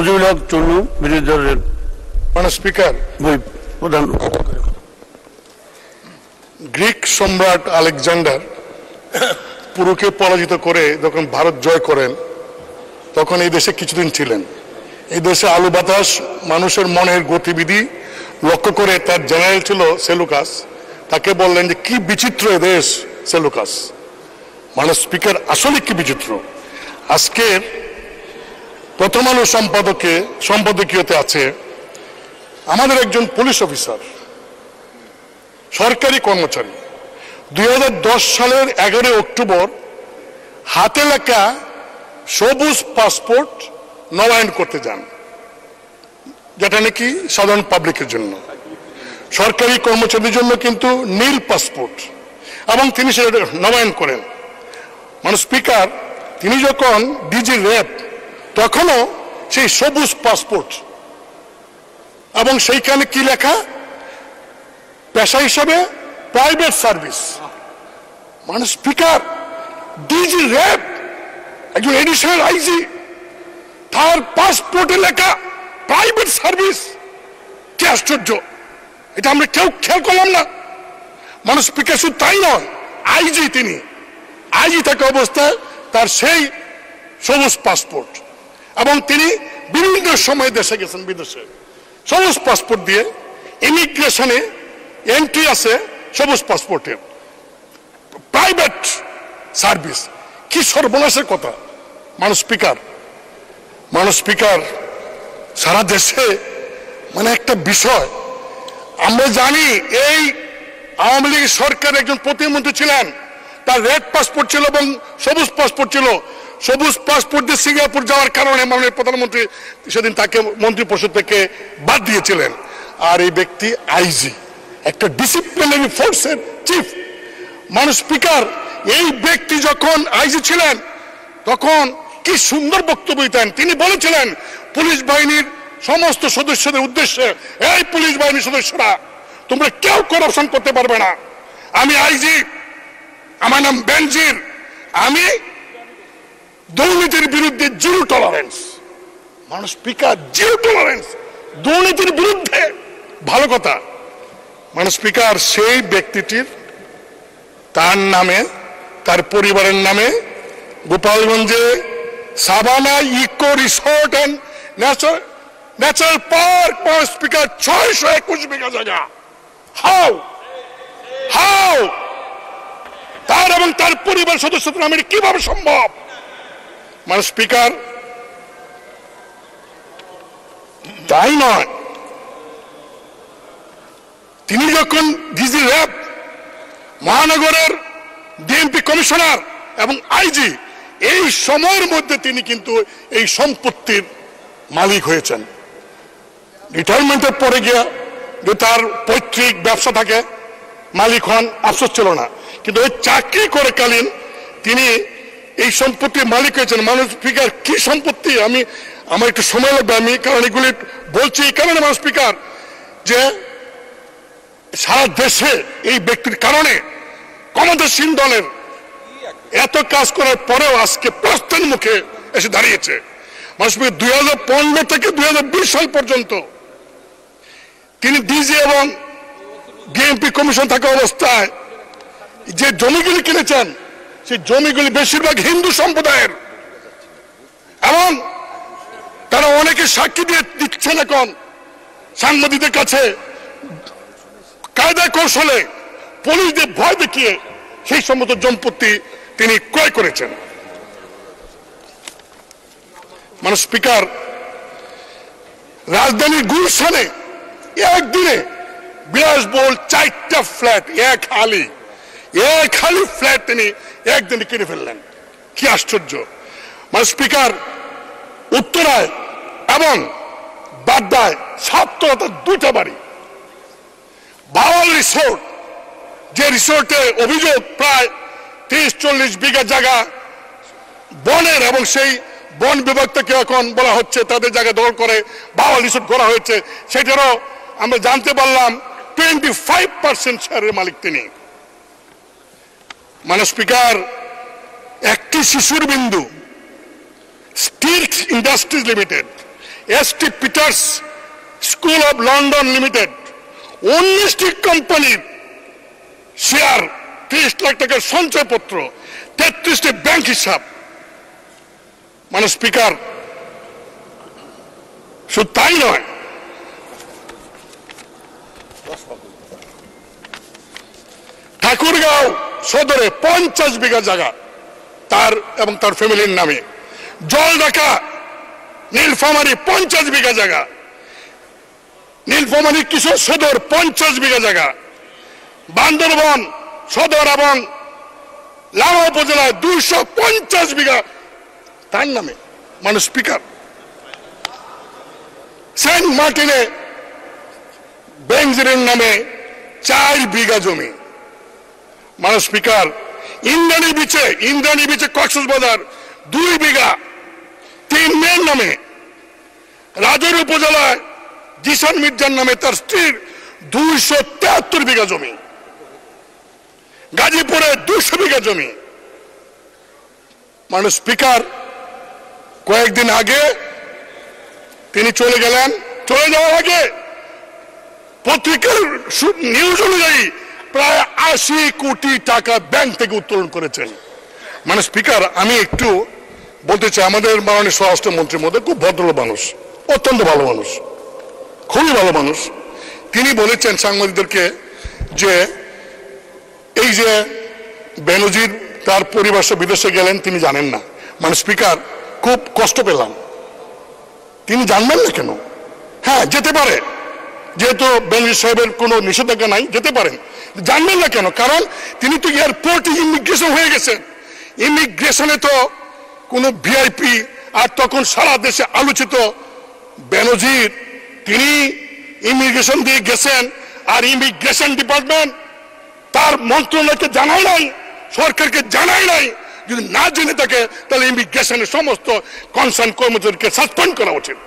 মুজিবুল হক চুন্নু বিরোধী দলের মানে স্পিকার, প্রধান। গ্রিক সম্রাট আলেকজান্ডার পুরুকে পরাজিত করে যখন ভারত জয় করেন তখন এই দেশে কিছুদিন ছিলেন। এই দেশে আলু বাতাস মানুষের মনের গতিবিধি লক্ষ্য করে তার জেনারেল ছিল সেলুকাস, তাকে বললেন যে কি বিচিত্র দেশ সেলুকাস। মানে স্পিকার আসলে কি বিচিত্র। আজকের প্রথম আলো সম্পাদকীয়তে আছে আমাদের একজন পুলিশ অফিসার, সরকারি কর্মচারী, 2010 সালের 11 অক্টোবর হাতে লেখা সবুজ পাসপোর্ট নবায়ন করতে যান, যেটা নাকি সাধারণ পাবলিকের জন্য। সরকারি কর্মচারীদের জন্য কিন্তু নীল পাসপোর্ট, এবং তিনি সেটা নবায়ন করেন। মানে স্পিকার, তিনি যখন ডিজি র্যাব তখনও সেই সবুজ পাসপোর্ট, এবং সেইখানে কি লেখা, পেশা হিসাবে প্রাইভেট সার্ভিস। মানে স্পিকার, ডিজি র্যাব একজন এডিশনাল আইজি, তার পাসপোর্টে লেখা প্রাইভেট সার্ভিস। কি আশ্চর্য, এটা আমরা কেউ খেয়াল করলাম না। মানে স্পিকার শুধু তাই নয়, আইজি, তিনি আইজি থাকা অবস্থায় তার সেই সবুজ পাসপোর্ট, এবং তিনি বিভিন্ন সময় দেশে গেছেন, বিদেশে সবুজ পাসপোর্ট দিয়ে। ইমিগ্রেশনে এন্ট্রি আছে সবুজ পাসপোর্টে, প্রাইভেট সার্ভিস। কি সর্বনাশের কথা। মানুষ স্পিকার, সারা দেশে মানে একটা বিষয়। আমরা জানি এই আওয়ামী লীগ সরকার একজন প্রতিমন্ত্রী ছিলেন, তার রেড পাসপোর্ট ছিল এবং সবুজ পাসপোর্ট ছিল। সবুজ পাসপোর্ট দিয়ে সিঙ্গাপুর যাওয়ার কারণে মাননীয় প্রধানমন্ত্রী সেদিন তাকে মন্ত্রী পরিষদ থেকে বাদ দিয়েছিলেন। আর এই ব্যক্তি আইজি, একটা ডিসিপ্লিনারি ফোর্সের চিফ। মানুষ স্পিকার, এই ব্যক্তি যখন আইজি ছিলেন তখন কি সুন্দর বক্তব্য দিতেন। তিনি বলেছিলেন পুলিশ বাহিনীর সমস্ত সদস্যদের উদ্দেশ্যে, এই পুলিশ বাহিনীর সদস্যরা, তোমরা কেউ করাপশন করতে পারবে না। আমি আইজি, আমার নাম বেনজির, আমি দুর্নীতির বিরুদ্ধে জিরো টলারেন্স। মানুষ স্পিকার, জিরো টলারেন্স দুর্নীতির বিরুদ্ধে, ভালো কথা। মানে স্পিকার, সেই ব্যক্তিটির তার নামে, তার পরিবারের নামে গোপালগঞ্জে Savannah Eco Resort and Natural Park, speaker, 621 bigha জায়গা। হাউ তার এবং তার পরিবার সদস্যদের নামে কিভাবে সম্ভব? মানে স্পিকার, তাই নয়, তিনি যখন ডিজি র্যাব, মহানগরের ডিএমপি কমিশনার এবং আইজি, এই সময়ের মধ্যে তিনি কিন্তু এই সম্পত্তির মালিক হয়েছেন। রিটায়ারমেন্টের পরে গিয়ে যে তার পৈতৃক ব্যবসা থাকে, মালিক হন, আফসোস ছিল না, কিন্তু ওই চাকরি করে কালীন তিনি এই সম্পত্তির মালিক হয়েছেন। মানুষ স্পিকার, কি সম্পত্তি, আমার একটু সময় লাগবে, আমি কারণ এগুলি বলছি এই কারণে। মানুষ স্পিকার, যে সারা দেশে এই ব্যক্তির কারণে ক্ষমতাসীন দলের এত কাজ করার পরেও আজকে প্রস্থান মুখে এসে দাঁড়িয়েছে। মানুষ 2015 থেকে 2020 সাল পর্যন্ত তিনি ডিজি এবং ডিএমপি কমিশন থাকা অবস্থায় যে জমিগুলি কিনেছেন, সেই জমিগুলি বেশিরভাগ হিন্দু সম্প্রদায়ের, এবং তারা অনেকে সাক্ষী দিয়ে দিচ্ছেন এখন সাংবাদিকদের কাছে, কায়দা কৌশলে পুলিশদের ভয় দেখিয়ে সেই সমস্ত সম্পত্তি তিনি ক্রয় করেছেন। মানে স্পিকার, রাজধানীর গুলশানে একদিনে বিলাসবহুল 4টা ফ্ল্যাট, এক হালি ফ্ল্যাট তিনি একদিনে কিনে ফেললেন। কি আশ্চর্য। মানে স্পিকার, উত্তরায় এবং বাড্ডায় 2টা বাড়ি, বাওয়াল রিসোর্ট, যে রিসোর্টে অভিযোগ প্রায় 30-40 বিঘা জায়গা বনের, এবং সেই বন বিভাগ থেকে এখন বলা হচ্ছে তাদের জায়গা দখল করে বাওয়াল রিসোর্ট করা হয়েছে। সেটারও আমরা জানতে পারলাম 25% শেয়ারের মালিক তিনি। মানে স্পিকার, একটি শিশুর Bindu Steel Industries Limited ST Peters School of London Limited 19টি কোম্পানির শেয়ার, 30 লাখ টাকার সঞ্চয়পত্র, 33টি ব্যাংক হিসাব। মানে স্পিকার, শুধু তাই নয়, ঠাকুরগাঁও সদরে 50 বিঘা জায়গা তার এবং তার ফ্যামিলির নামে। জলঢাকা নীলফামারী 50 বিঘা জায়গা, নীলফামারী কিশোর সদর 50 বিঘা জায়গা, বান্দরবান সদর এবং লামা উপজেলায় 250 বিঘা তার নামে। মানে স্পিকার, সেন্ট মার্টিনে বেনজিরের নামে 4 বিঘা জমি। মানে স্পিকার, ইন্দ্রাণী বিচে কক্সবাজার 2 বিঘা 3 মেয়ের নামে। রাজৌর উপজেলায় জিসান মির্জার নামে তার স্ত্রীর 273 বিঘা জমি। গাজীপুরে 200 বিঘা জমি। মানে স্পিকার, কয়েকদিন আগে তিনি চলে গেলেন। চলে যাওয়ার আগে পত্রিকার নিউজ অনুযায়ী প্রায় 80 কোটি টাকা ব্যাংক থেকে উত্তোলন করেছেন। মানে স্পিকার, আমি একটু বলতে চাই, আমাদের মাননীয় স্বরাষ্ট্রমন্ত্রীর মধ্যে খুব ভদ্র মানুষ, অত্যন্ত ভালো মানুষ, খুবই ভালো মানুষ। তিনি বলেছেন সাংবাদিকদেরকে যে এই যে বেনজির তার পরিবার সহ বিদেশে গেলেন তিনি জানেন না। মানে স্পিকার, খুব কষ্ট পেলাম। তিনি জানবেন না কেন? হ্যাঁ, যেতে পারে, যেহেতু বেনজির সাহেবের কোনো নিষেধাজ্ঞা নাই, যেতে পারেন। জানবেন না কেন? কারণ তিনি তো এয়ারপোর্টে ইমিগ্রেশন হয়ে গেছেন। ইমিগ্রেশনে তো কোনো ভিআইপি, আর তখন সারা দেশে আলোচিত বেনজির, তিনি ইমিগ্রেশন দিয়ে গেছেন, আর ইমিগ্রেশন ডিপার্টমেন্ট তার মন্ত্রণালয়কে জানায় নাই, সরকারকে জানায় নাই। যদি না জেনে থাকে তাহলে ইমিগ্রেশনের সমস্ত কনসার্ন কর্মচারীকে সাসপেন্ড করা উচিত।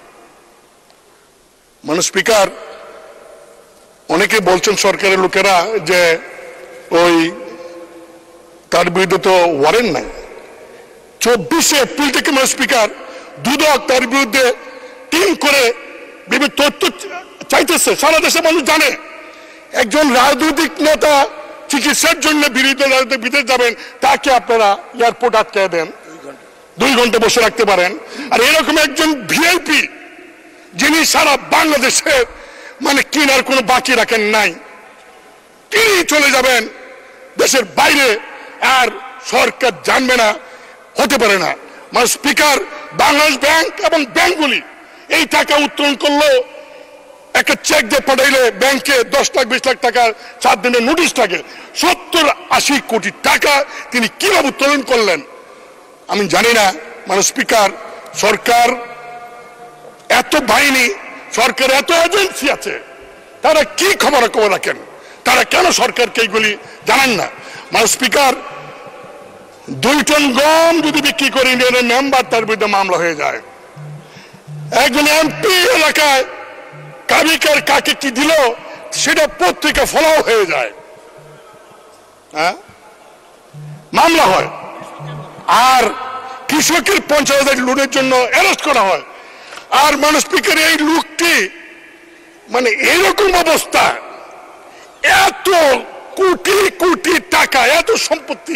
মানে স্পিকার, অনেকে বলছেন সরকারের লোকেরা যে ওই তার বিরুদ্ধে তো ওয়ারেন্ট নাই। 24 এপ্রিল থেকে মানে স্পিকার, দুদক তার বিরুদ্ধে টিম করে বিভিন্ন তথ্য চাইতেছে। সারা দেশের মানুষ জানে একজন রাজনৈতিক নেতা চিকিৎসার জন্য বিরোধী রাজনৈতিক বিদেশ যাবেন, তাকে আপনারা এয়ারপোর্ট আটকে দেন, 2 ঘন্টা বসে রাখতে পারেন। আর এরকম একজন ভিআইপি যিনি সারা বাংলাদেশের মানে কিনার কোনো বাকি রাখেন নাই, তিনি চলে যাবেন দেশের বাইরে, আর সরকার জানবে না, হতে পারে না। মানে স্পিকার, বাংলাদেশ ব্যাংক এবং ব্যাংকগুলি এই টাকা উত্তোলন করলো, একটা চেক দিয়ে পাঠাইলে ব্যাংকে 10 লাখ 20 লাখ টাকা 4 দিনের নোটিশ থাকে। 70-80 কোটি টাকা তিনি কিভাবে উত্তোলন করলেন আমি জানি না। মানে স্পিকার, সরকার এত বাহিনী, সরকার এত এজেন্সি আছে, তারা কি খবর রাখেন? তারা কেন সরকারকে এইগুলি জানান না? মানে স্পিকার, 2 টন গম যদি বিক্রি করে ইউনিয়নের মেম্বার, তার বিরুদ্ধে মামলা হয়ে যায়। একজন এমপি এলাকায় কাবিকার কাকে কি দিল সেটা পত্রিকা ফলাও হয়ে যায়, হ্যাঁ, মামলা হয়। আর কৃষকের 50,000 লোনের জন্য অ্যারেস্ট করা হয়। আর মানুষ স্পিকার, এই লোকটি মানে এরকম অবস্থা, এত কোটি কোটি টাকা, এত সম্পত্তি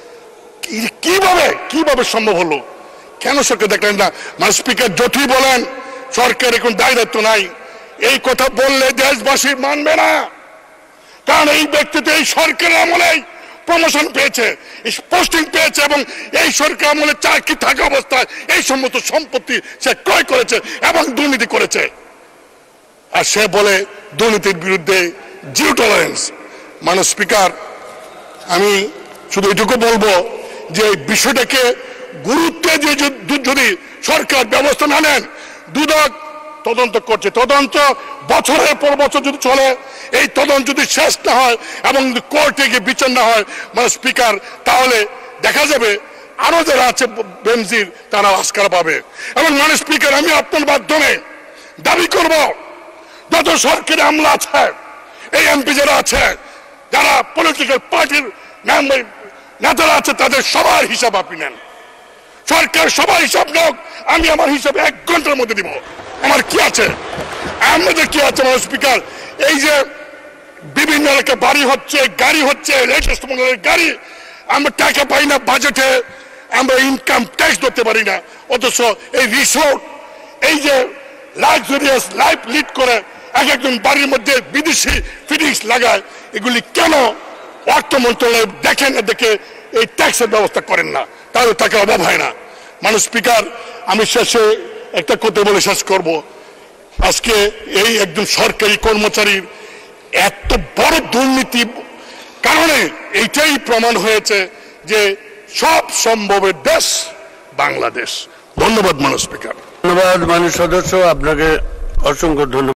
কিভাবে সম্ভব হলো? কেন সরকার দেখলেন না? মানে স্পিকার, যতই বলেন সরকার এখন দায় দায়িত্ব নাই, এই কথা বললে দেশবাসী মানবে না। কারণ এই ব্যক্তি তো এই সরকারের আমলেই প্রমোশন পেয়েছে, পোস্টিং পেয়েছে, এবং এই সরকার আমলে চাকরি থাকা অবস্থায় এই সমস্ত সম্পত্তি সে ক্রয় করেছে এবং দুর্নীতি করেছে। আর সে বলে দুর্নীতির বিরুদ্ধে জিরো টলারেন্স। মানে স্পিকার, আমি শুধু এটুকু বলবো যে এই বিষয়টাকে গুরুত্ব দিয়ে যদি সরকার ব্যবস্থা না নেন, দুদক তদন্ত করছে, তদন্ত বছরের পর বছর যদি চলে, এই তদন্ত যদি শেষ না হয় এবং কোর্টে গিয়ে বিচার না হয়, মানে স্পিকার, তাহলে দেখা যাবে আরো যারা আছে বেনজির তারা আস্কারা পাবে। এবং মানে স্পিকার, আমি আপনার মাধ্যমে দাবি করব, যত সরকারি আমলা আছে, এই এমপি যারা আছে, যারা পলিটিক্যাল পার্টির নেতারা আছে, তাদের সবার হিসাব আপনি নেন। সরকার সবাই হিসাব নোক, আমি আমার হিসাবে 1 ঘন্টার মধ্যে দিব। আমার কি আছে, আমাদের কি আছে? মানে স্পিকার, এই যে বিভিন্ন এলাকায় বাড়ি হচ্ছে, গাড়ি হচ্ছে, লেটেস্ট মডেলের গাড়ি, আমরা টাকা পাই না বাজেটে, আমরা ইনকাম ট্যাক্স ধরতে পারি না, অথচ এই রিসোর্ট, এই যে লাক্সারিয়াস লাইফ লিড করে একজন বাড়ির মধ্যে বিদেশি ফিটিংস লাগায়, এগুলি কেন অর্থ মন্ত্রণালয় দেখেন না, দেখে এই ট্যাক্সের ব্যবস্থা করেন না? তাহলে টাকা অভাব হয় না। মানুষ স্পিকার, আমি শেষে একটা কথা বলে শেষ করব। আজকে এই একজন সরকারি কর্মচারীর এত বড় দুর্নীতি কারণে এইটাই প্রমাণ হয়েছে যে সব সম্ভবের দেশ বাংলাদেশ। ধন্যবাদ মাননীয় স্পিকার। ধন্যবাদ মাননীয় সদস্য, আপনাকে অসংখ্য ধন্যবাদ।